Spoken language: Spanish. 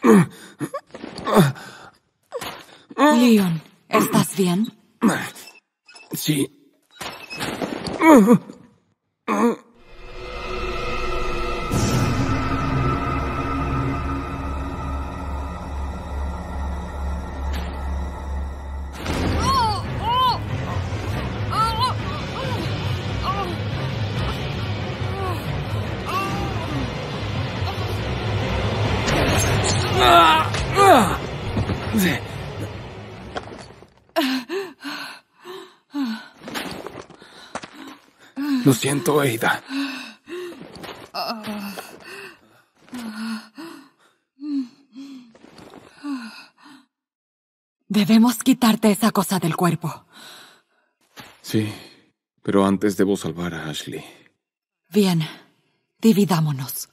Leon, ¿estás bien? Sí. Lo siento, Ada. Debemos quitarte esa cosa del cuerpo. Sí, pero antes debo salvar a Ashley. Bien, dividámonos.